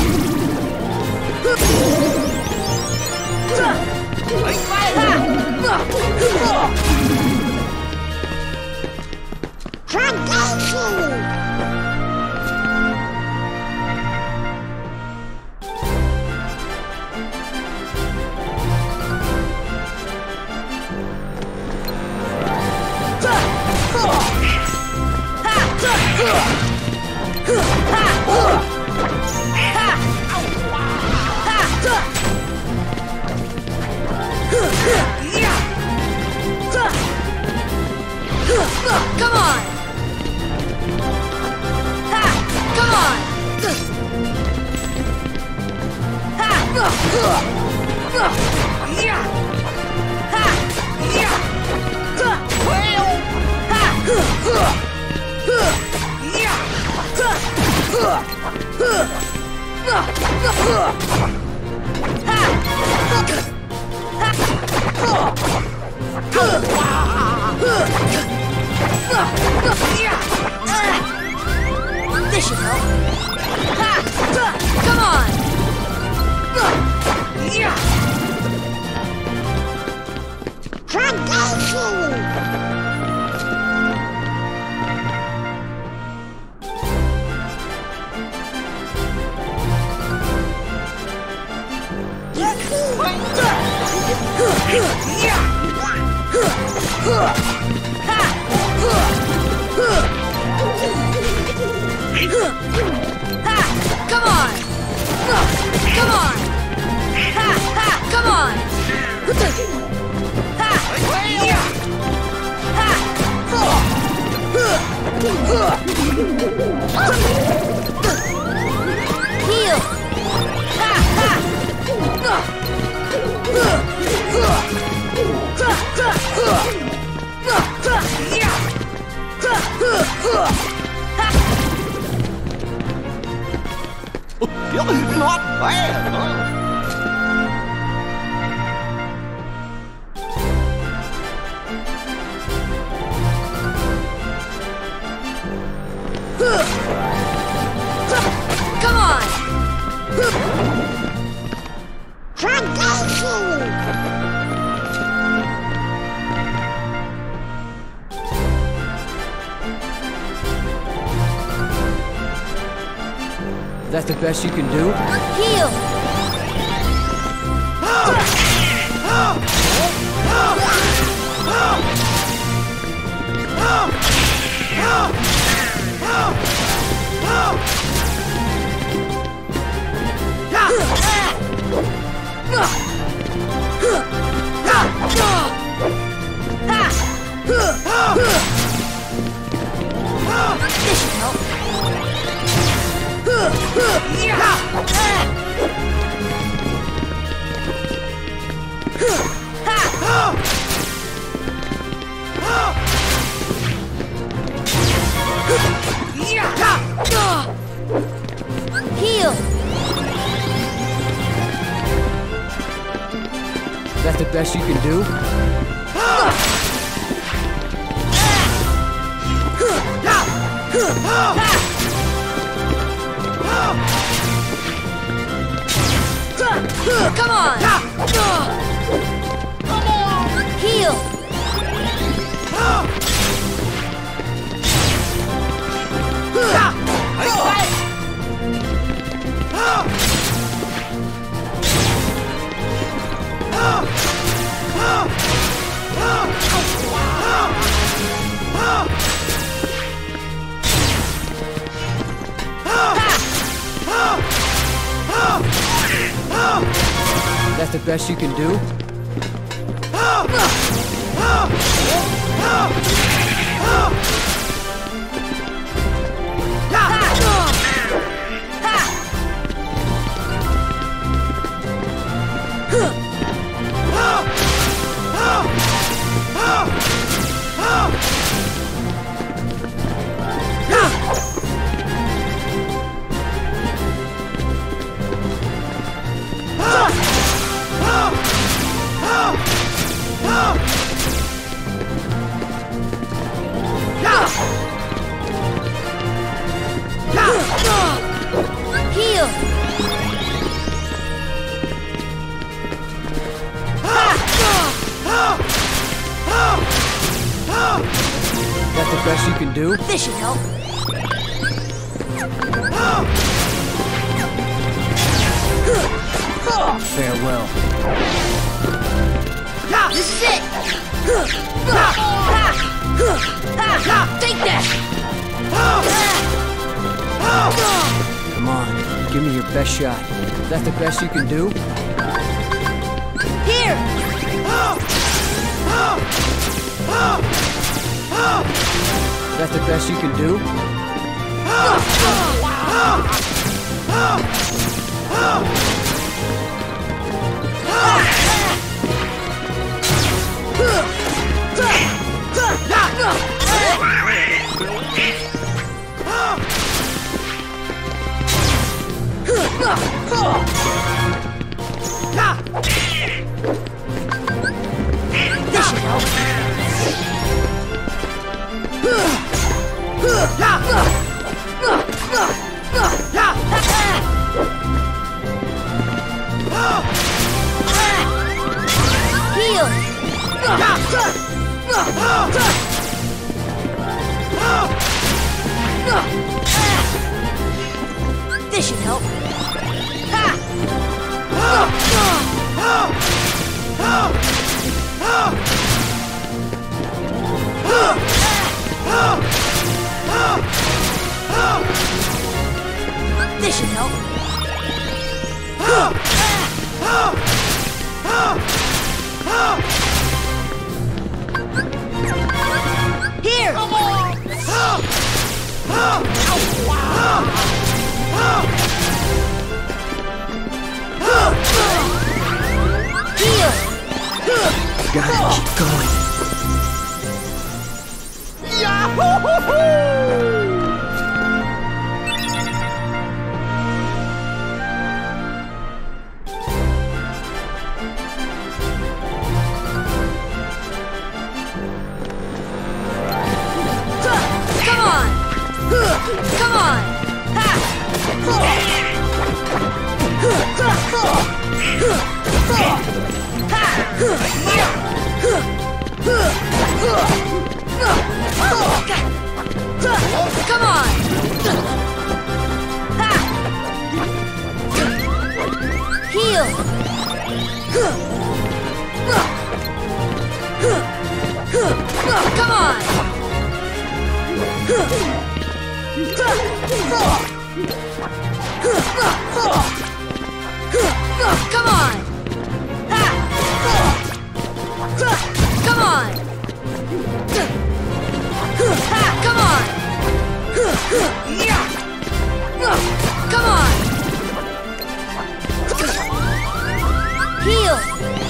Come on! Ha! Come on! Ha! Yeah! Ha! Yeah! This should help. Come on! Come on! Come on! Come on! Heal! Not bad, huh? Come on! That's the best you can do? Heal! This should help. Heal! That's the best you can do? Come on! Heal! That's the best you can do? the best you can do? This should help. Farewell. This is it! Take that! Come on, give me your best shot. Is that the best you can do? Here! Is that the best you can do? This should help. Heal! This should help. This should help. Here! Heal! Gotta keep going. Come on! Come on! Ha! Come on! Ha! Heal! Come on! Come on! Ha! Come on! Ha! Come on! Come on! Heal!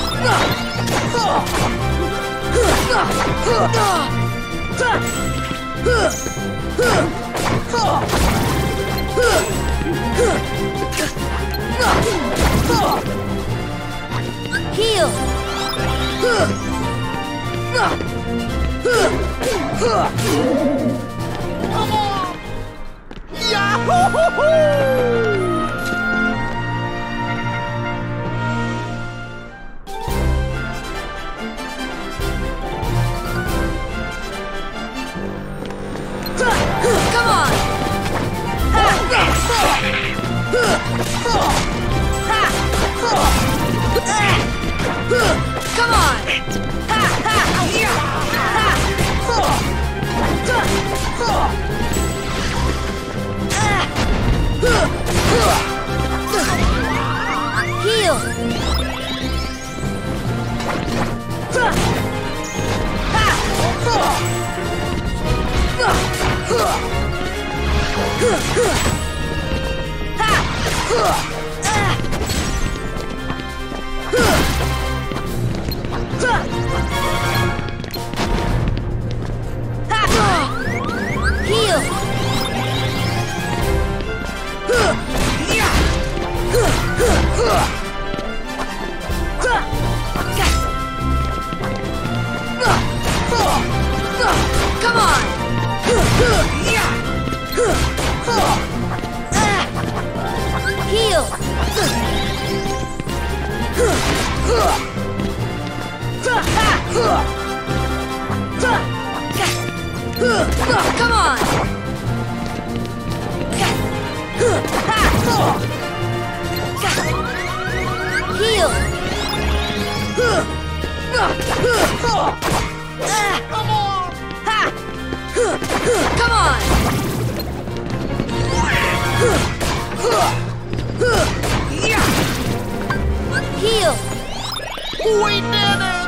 Heal! Come on! Come on! Heal! Heal! Come on! Heal! Come on! Heal! Come on! Come on! Heal! We did it!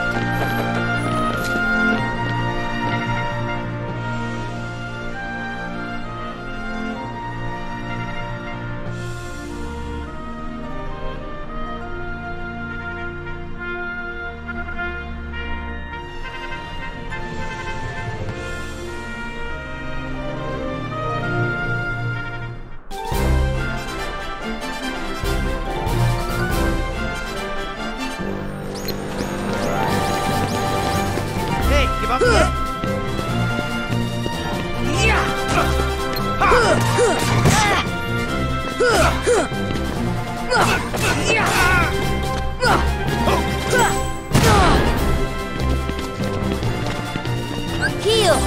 Give up yet? Heal!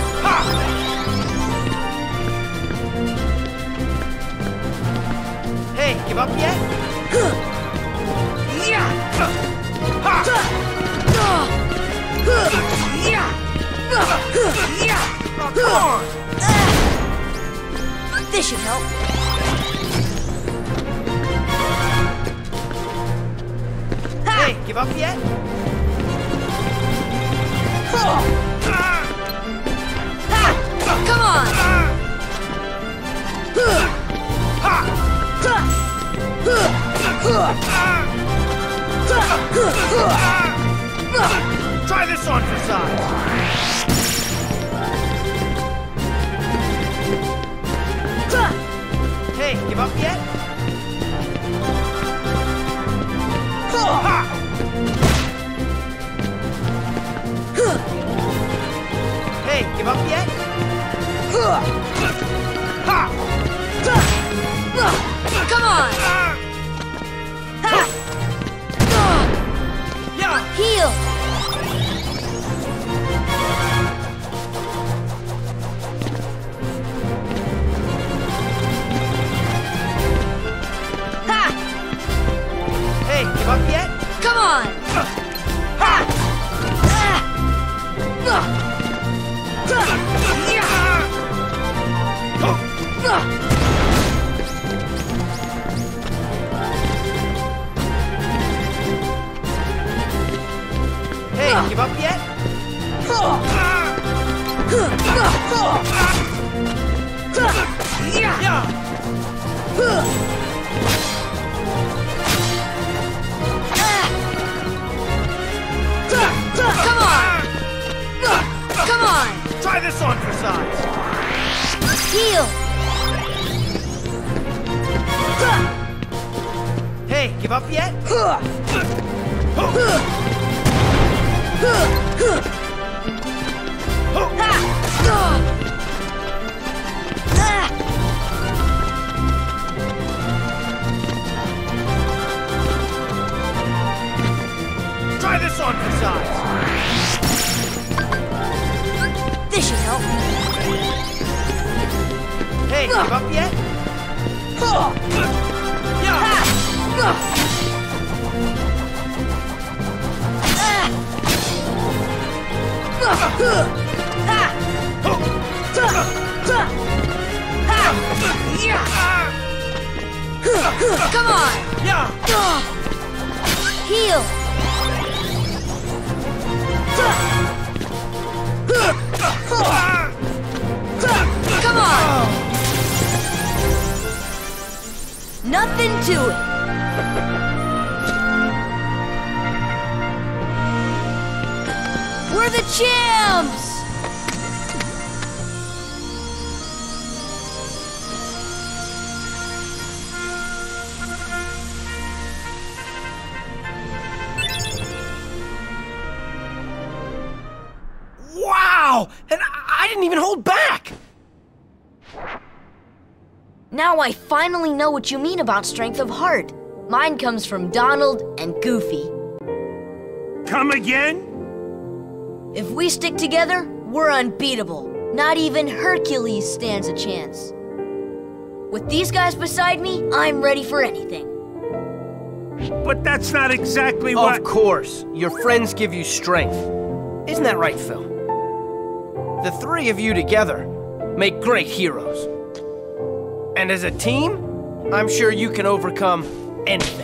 Hey, give up yet? Oh, come on! This should help. Hey, give up yet? Come on! Try this on for size. Hey, give up yet? Hey, give up yet? Come on! Yeah! Heal! Hey, give up yet? Come on! Hey, give up yet? Yeah! Come on! Come on! Try this on for size. Heal! Hey, give up yet? Try this on for size. This should help. Hey, give up yet? Yeah! Come on! Yeah! Heal! Come on! Nothing to it! We're the champs! Wow! And I didn't even hold back! Now I finally know what you mean about strength of heart. Mine comes from Donald and Goofy. Come again? If we stick together, we're unbeatable. Not even Hercules stands a chance. With these guys beside me, I'm ready for anything. But that's not exactly what... Of course. Your friends give you strength. Isn't that right, Phil? The three of you together make great heroes. And as a team, I'm sure you can overcome anything.